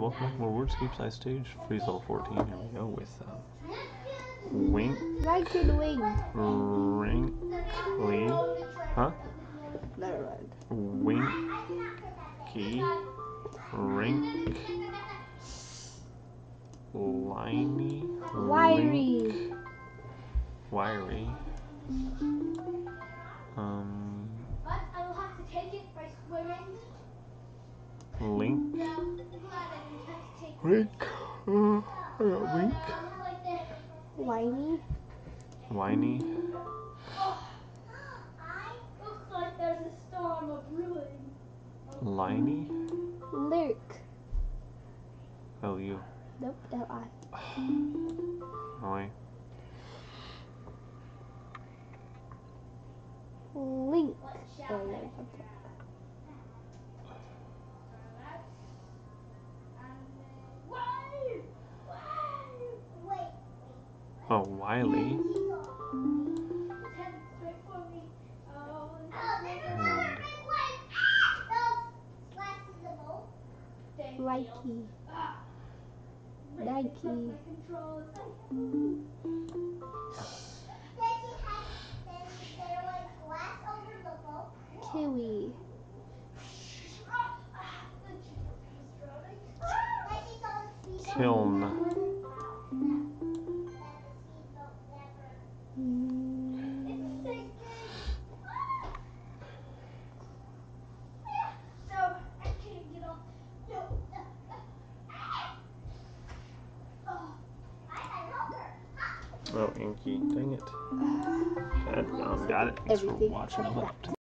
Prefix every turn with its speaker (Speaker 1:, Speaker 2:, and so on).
Speaker 1: welcome back to more Wordscape Size Stage, Freeze Level 14. Here we go with Wink.
Speaker 2: Like and wing.
Speaker 1: Wrinkly. Huh?
Speaker 2: Never mind.
Speaker 1: Winky. Rink. Liney.
Speaker 2: Wiry.
Speaker 1: Wiry.
Speaker 3: But I will have to take it by swimming.
Speaker 1: Link.
Speaker 3: No, I'm glad I didn't have to take it.
Speaker 1: Wink. I got wink.
Speaker 3: Like that.
Speaker 2: Whiny.
Speaker 1: Whiny.
Speaker 3: Oh, looks like there's a storm of brewing.
Speaker 1: Liney.
Speaker 2: Lurk.
Speaker 1: L-U.
Speaker 2: Nope, L-I.
Speaker 1: Annoying.
Speaker 2: Link. Oh, yeah,
Speaker 1: Oh, Wiley.
Speaker 2: Likey. Nike. Kiwi.
Speaker 1: Kiln. Oh, Inky. Dang it. Got it. Thanks for
Speaker 2: Everything
Speaker 1: watching.